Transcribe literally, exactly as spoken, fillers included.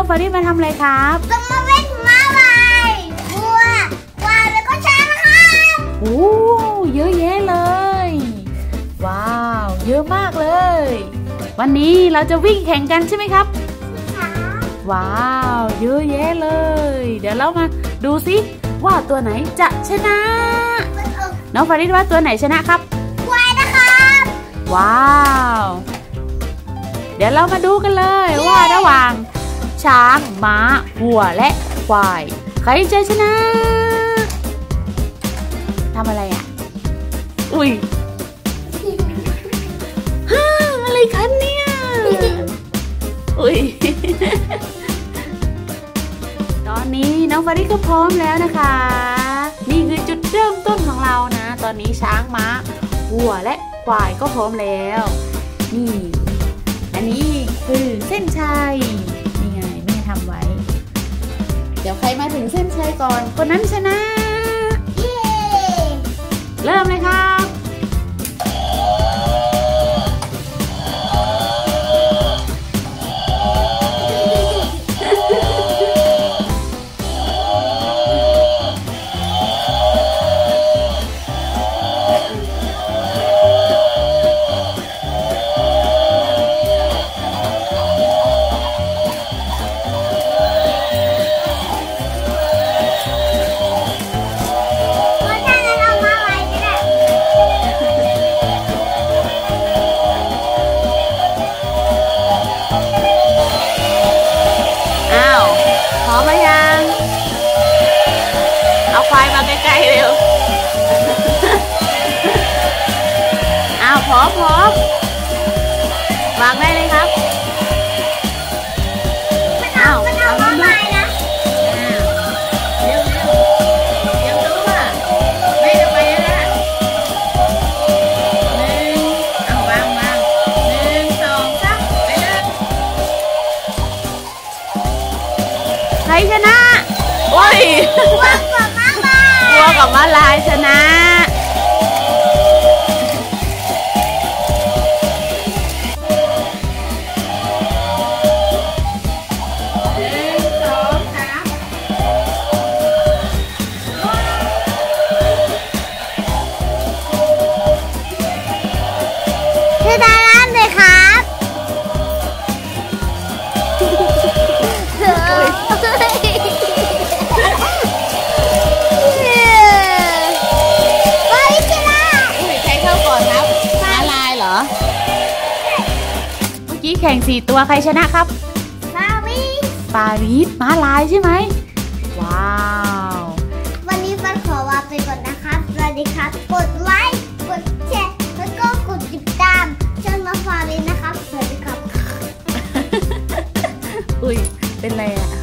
ฟาริสมาทำอะไรครับจะมาเล่นม้าลายวัวควายแล้วก็ช้างครับโอ้เยอะแยะเลยว้าวเยอะมากเลยวันนี้เราจะวิ่งแข่งกันใช่ไหมครับว้าวเยอะแยะเลยเดี๋ยวเรามาดูสิว่าตัวไหนจะชนะน้องฟาริสว่าตัวไหนชนะครับควายนะครับว้าวเดี๋ยวเรามาดูกันเลยว่าระหว่างช้างม้าวัวและควายใครจะชนะทำอะไรอ่ะอุ้ยฮ่าอะไรคะเนี่ยอุ้ยตอนนี้น้องฟาริสก็พร้อมแล้วนะคะนี่คือจุดเริ่มต้นของเรานะตอนนี้ช้างม้าวัวและควายก็พร้อมแล้วนี่อันนี้คือเส้นชัยนี่ไงแม่ทำไว้เดี๋ยวใครมาถึงเส้นชัยก่อนคนนั้นชนะเย้เริ่มเลยครับควายมาใกล้ๆเร็วอ้าวพร้อมพร้อมวางได้เลยครับอ้าวเอามาใหม่นะเร็วเร็วเร็วตัวไม่จะไปแล้วนะหนึ่งเอาวางวางหนึ่งสองสามไปเลยใครชนะโอ้ยวัวกับม้าลายวัวกับม้าลายชนะคือดาราเลยครับแข่งสี่ตัวใครชนะครับฟาวิสฟาวิสม้าลายใช่ไหมว้าววันนี้ฟันขอลาไปก่อนนะครับสวัสดีครับกดไลค์กดแชร์แล้วก็กดติดตามช่องน้องฟาวิสนะครับสวัสดีครับอุ้ยเป็นไรอะ